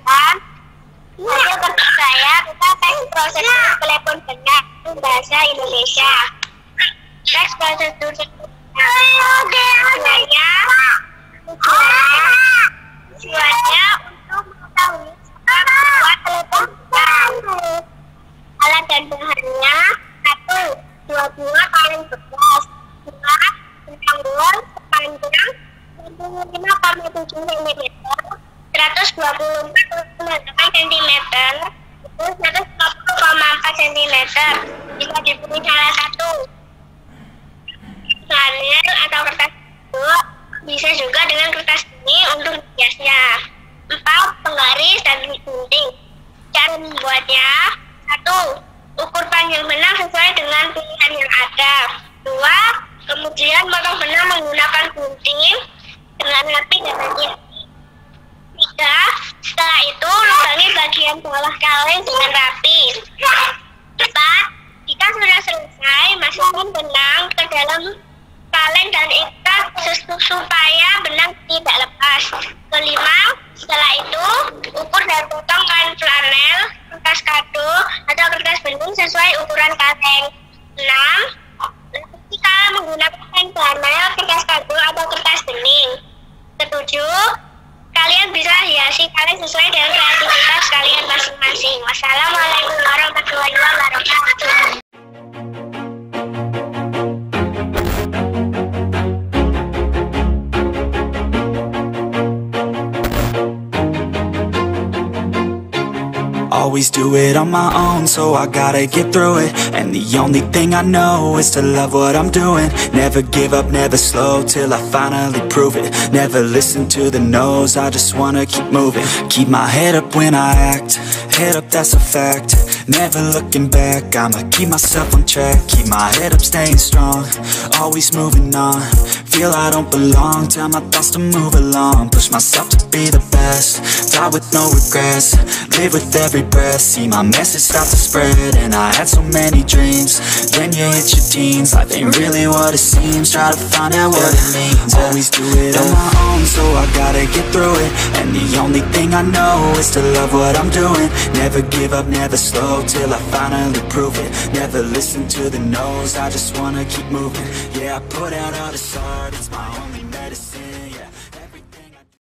mendengarkan hasil kerja saya. Kita tes prosedur telepon genggam bahasa Indonesia. Tes prosedur tujuannya untuk mengetahui cara membuat telepon genggam. Alat dan bahannya: 1. Dua bunga paling bekas, 2. Bentang bor sepanjang 25,7 cm, 124,8 cm, itu 140,4 cm. Jika dipilih salah satu, flanel atau kertas biru, bisa juga dengan kertas ini untuk hiasnya. 4. Penggaris dan gunting. Cara membuatnya: 1. Ukur panjang benang sesuai dengan pilihan yang ada. 2. Kemudian potong benang menggunakan gunting dengan rapi dan hati-hati. 3. Setelah itu lubangi bagian bawah kaleng dengan rapi. 4. Jika sudah selesai, masukkan benang ke dalam kaleng dan ikat supaya benang tidak lepas. 5. Setelah itu ukur dan potong kain flanel, kertas kado atau kertas bening sesuai ukuran kaleng. 6. Jika menggunakan kain flanel, kertas kado atau kertas bening. 7. Kalian bisa hiasi kaleng sesuai dengan kreativitas kalian masing-masing. Wassalamualaikum warahmatullahi wabarakatuh. Always do it on my own, so I gotta get through it. And the only thing I know is to love what I'm doing. Never give up, never slow, till I finally prove it. Never listen to the no's, I just wanna keep moving. Keep my head up when I act, head up, that's a fact. Never looking back, I'ma keep myself on track. Keep my head up, staying strong, always moving on. Feel I don't belong, tell my thoughts to move along. Push myself to be the best, die with no regrets. Live with every breath, see my message start to spread. And I had so many dreams, then you hit your teens. Life ain't really what it seems, try to find out what it means. Always do it on my own, so I gotta get through it. And the only thing I know is to love what I'm doing. Never give up, never slow, till I finally prove it. Never listen to the no's, I just wanna keep moving. Yeah, I put out all this art, it's my only medicine.